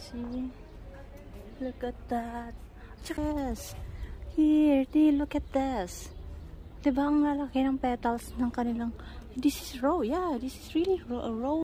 See? Look at that. Yes. Here, look at this. Diba ang lalaki ng petals ng kanilang... This is rose. Yeah, this is really a rose.